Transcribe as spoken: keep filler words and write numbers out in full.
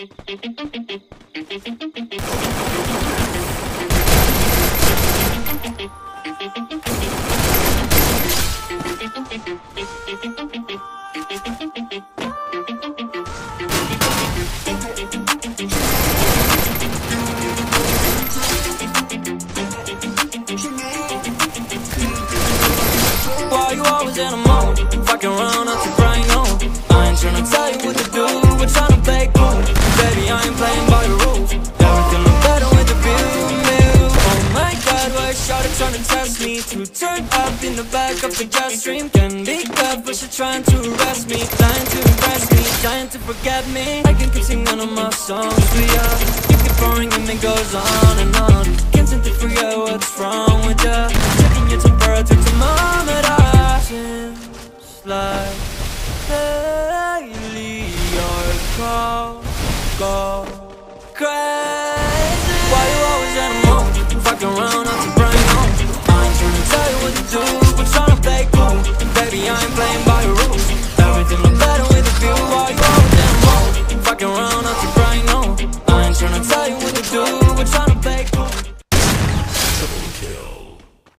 Why you always in a mood? Fucking around, not to crying on. I ain't tryna tell you what to do, we're tryna play cool. Baby, I ain't playing by the rules. Everything look better with the view, view. Oh my god, why shawty tryna test me? To turn up in the back of the jet stream. Can be good, but she trying to arrest me. Trying to impress me, trying to forget me. I can keep singing on my songs, we are. You keep pouring and it goes on and on. Can't seem to forget what's wrong with ya. Checking your temperature thermometer. Seems like lately your call go crazy.